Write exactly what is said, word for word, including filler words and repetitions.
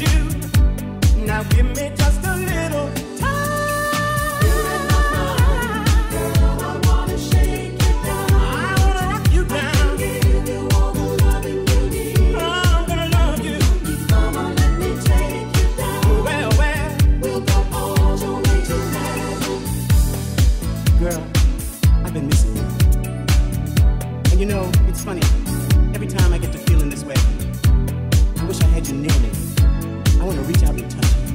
you. Now give me just a little time. Girl, I wanna shake you down. I wanna rock you down. Give you all the loving you need. I'm gonna love you. Come on, let me take you down. Well, well, We'll go all the way to heaven. girl, I've been missing you. And you know, it's funny. Every time I get to feeling this way, I wish I had you near me. I want to reach out and touch you.